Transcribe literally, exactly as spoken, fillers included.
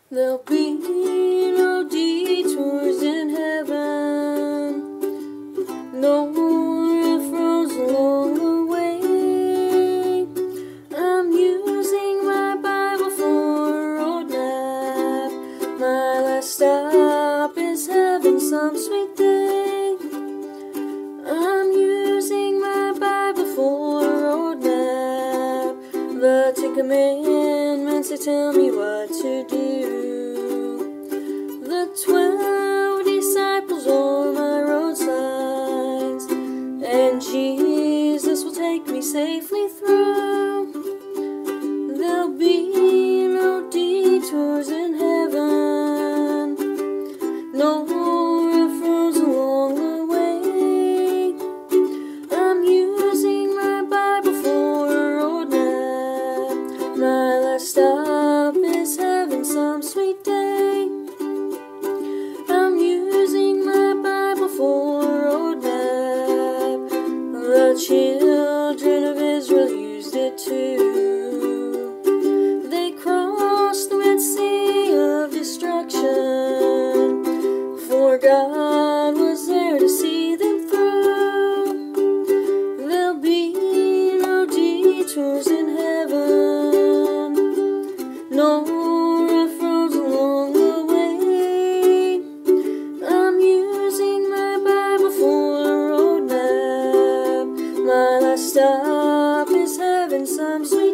There'll be no detours in heaven, no rough roads along the way. I'm using my Bible for a road map. My last stop is heaven some sweet day. I'm using my Bible for a road map. The Ten Commandments, they tell me what to do. The twelve disciples are my road signs, and Jesus will take me safely through. There'll be no detours in heaven, no rough roads along the way. I'm using my Bible for a road map. My last stop is heaven some sweet day. I'm using my Bible for a road map. The children of Israel used it too. They crossed the Red Sea of destruction, for God was there to see them through. There'll be no detours in heaven, no rough roads along the way. I'm using my Bible for a road map. My last stop is heaven some sweet